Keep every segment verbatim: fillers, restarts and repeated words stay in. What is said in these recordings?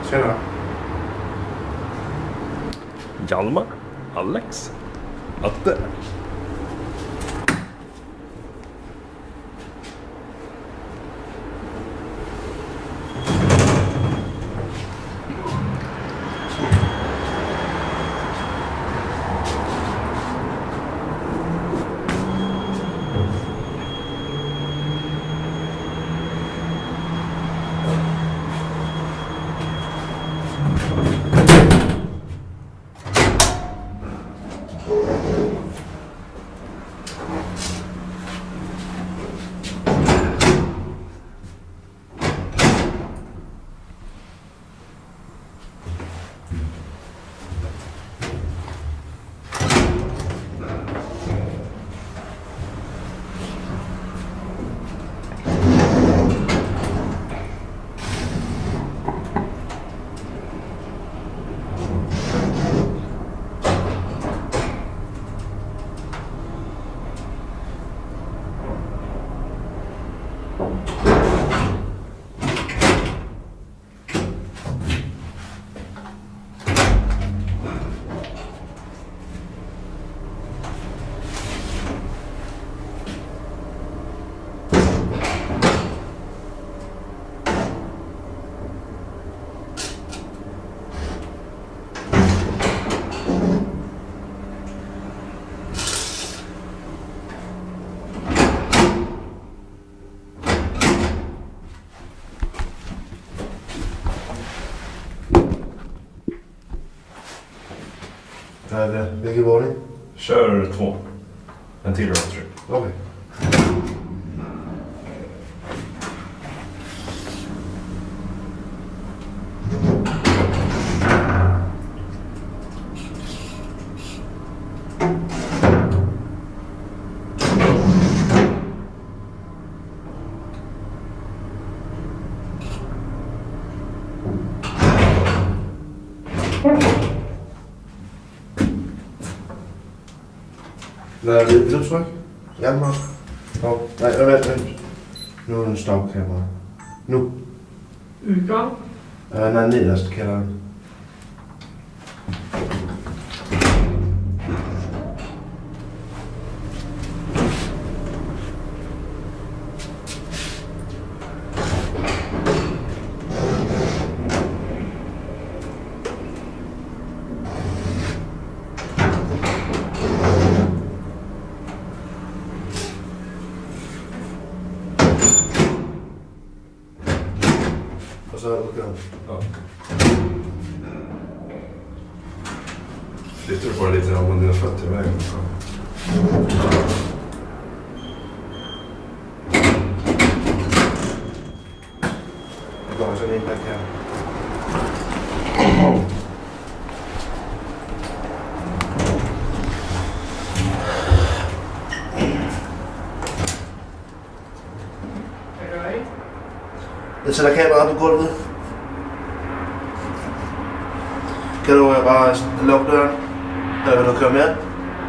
Tjena. Hjalmar, Alex, Atte. Vilken våning? Kör två. En till rad, tror jag. Okej. Hvad er det? Vil du trykke? Hjalmar? Oh, nej, vent, vent. Nu er den stopkamera. Nu. Udgang? Uh, nej, nederst kælderen. Og så udgang. Ja. Flyttar du bara lite om dina fötter i vägen. Det går sådan en bag her. Jeg sætter kameraet op på gulvet. Kan du uh, bare lukke døren? Eller vil du køre med?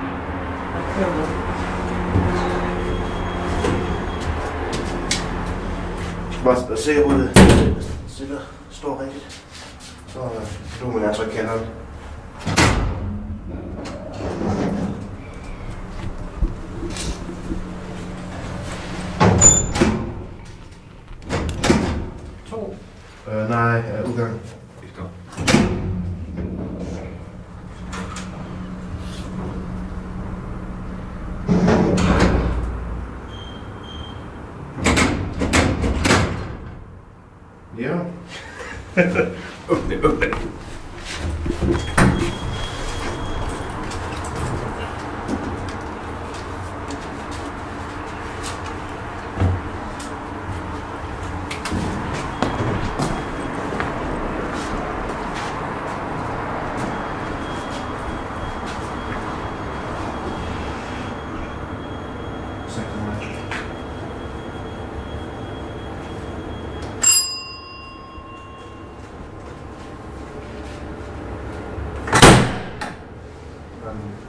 Jeg skal bare være sikker på, at det stiller, står rigtigt. Så uh, du må jeg trykke kælderen. Uh, nej, uh, udgang. Ja. Upp det, upp det. Um,